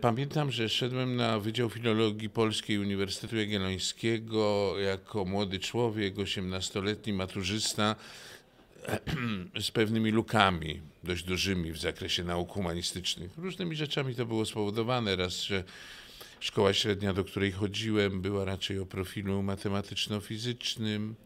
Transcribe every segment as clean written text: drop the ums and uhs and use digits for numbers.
Pamiętam, że szedłem na Wydział Filologii Polskiej Uniwersytetu Jagiellońskiego jako młody człowiek, 18-letni maturzysta z pewnymi lukami dość dużymi w zakresie nauk humanistycznych. Różnymi rzeczami to było spowodowane. Raz, że szkoła średnia, do której chodziłem, była raczej o profilu matematyczno-fizycznym.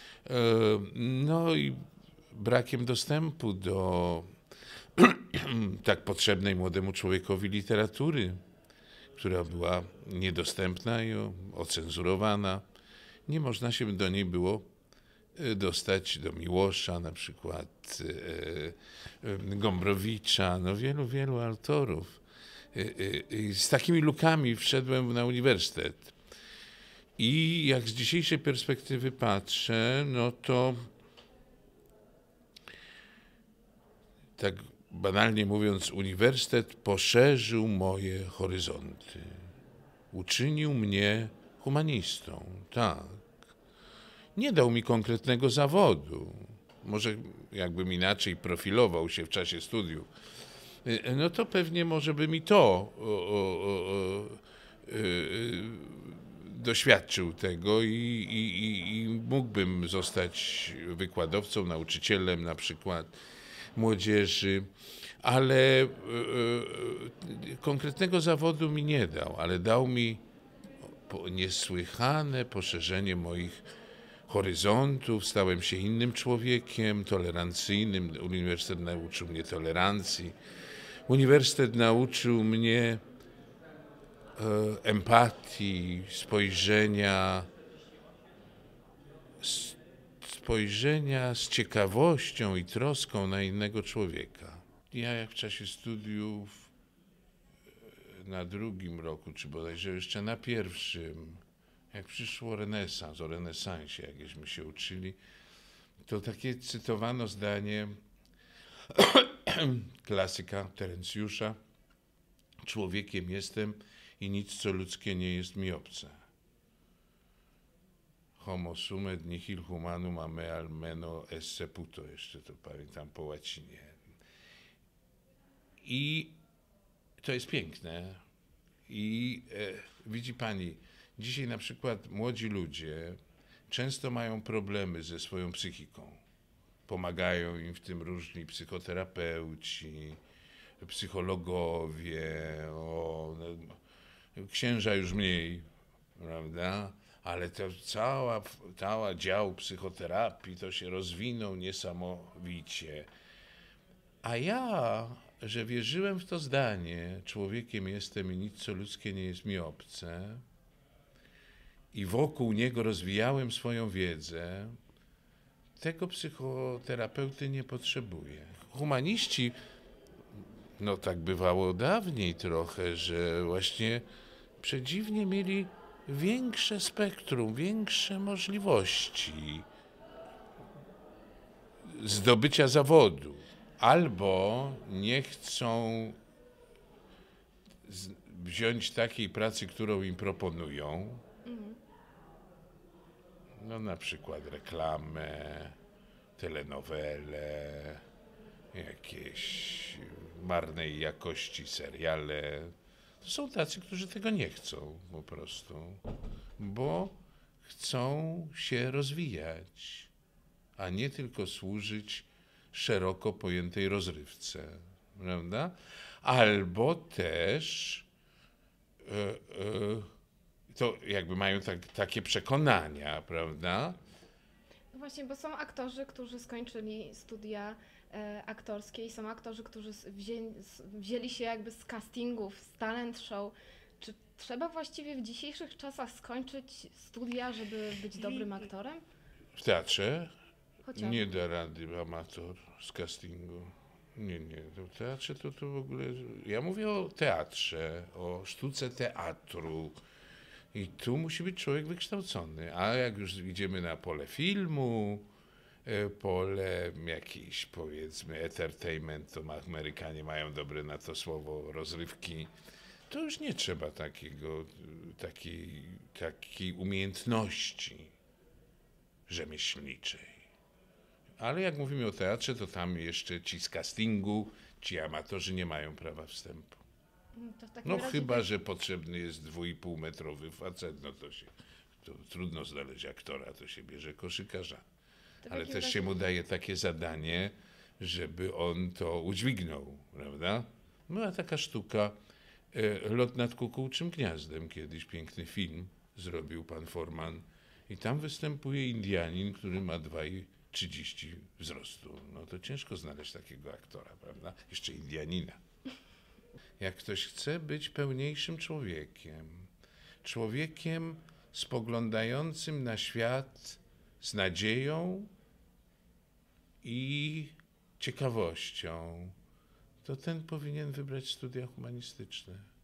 No i brakiem dostępu do tak potrzebnej młodemu człowiekowi literatury, która była niedostępna i ocenzurowana. Nie można się do niej było dostać, do Miłosza na przykład, Gombrowicza, no wielu autorów. Z takimi lukami wszedłem na uniwersytet. I jak z dzisiejszej perspektywy patrzę, no to tak banalnie mówiąc, uniwersytet poszerzył moje horyzonty. Uczynił mnie humanistą, tak. Nie dał mi konkretnego zawodu. Może jakbym inaczej profilował się w czasie studiów, no to pewnie może by mi to doświadczył tego i mógłbym zostać wykładowcą, nauczycielem na przykład młodzieży, ale konkretnego zawodu mi nie dał, ale dał mi niesłychane poszerzenie moich horyzontów, stałem się innym człowiekiem, tolerancyjnym. Uniwersytet nauczył mnie tolerancji. Uniwersytet nauczył mnie empatii, spojrzenia z ciekawością i troską na innego człowieka. Ja jak w czasie studiów na drugim roku, czy bodajże jeszcze na pierwszym, jak przyszło renesans, o renesansie, jakieśmy się uczyli, to takie cytowano zdanie klasyka Terencjusza: człowiekiem jestem i nic co ludzkie nie jest mi obce. Homo sumet nihil humanum a me almeno esse puto, jeszcze to pamiętam po łacinie. I to jest piękne. I widzi pani, dzisiaj na przykład młodzi ludzie często mają problemy ze swoją psychiką. Pomagają im w tym różni psychoterapeuci, psychologowie, księża już mniej, prawda? Ale to cała dział psychoterapii to się rozwinął niesamowicie. A ja, że wierzyłem w to zdanie, człowiekiem jestem i nic co ludzkie nie jest mi obce, i wokół niego rozwijałem swoją wiedzę, tego psychoterapeuty nie potrzebuję. Humaniści, no tak bywało dawniej trochę, że właśnie przedziwnie mieli większe spektrum, większe możliwości zdobycia zawodu. Albo nie chcą wziąć takiej pracy, którą im proponują, no na przykład reklamę, telenowele, jakieś marnej jakości seriale. To są tacy, którzy tego nie chcą po prostu, bo chcą się rozwijać, a nie tylko służyć szeroko pojętej rozrywce, prawda? Albo też to jakby mają takie przekonania, prawda? No właśnie, bo są aktorzy, którzy skończyli studia aktorskie i są aktorzy, którzy wzięli się jakby z castingów, z talent show. Czy trzeba właściwie w dzisiejszych czasach skończyć studia, żeby być dobrym aktorem? W teatrze Chociażby. nie da rady amator z castingu. Nie. To w teatrze to w ogóle... Ja mówię o teatrze, o sztuce teatru. I tu musi być człowiek wykształcony. A jak już idziemy na pole filmu, pole jakiś, powiedzmy, entertainment, to Amerykanie mają dobre na to słowo, rozrywki, to już nie trzeba takiej umiejętności rzemieślniczej. Ale jak mówimy o teatrze, to tam jeszcze ci z castingu, ci amatorzy nie mają prawa wstępu. To w takim No razie chyba, że potrzebny jest 2,5-metrowy facet, no to trudno znaleźć aktora, to się bierze koszykarza. to w Ale takim też razie- się mu daje takie zadanie, żeby on to udźwignął, prawda? Była taka sztuka, Lot nad kukułczym gniazdem, kiedyś piękny film zrobił pan Forman i tam występuje Indianin, który ma 2,30 wzrostu. No to ciężko znaleźć takiego aktora, prawda? Jeszcze Indianina. Jak ktoś chce być pełniejszym człowiekiem spoglądającym na świat z nadzieją i ciekawością, to ten powinien wybrać studia humanistyczne.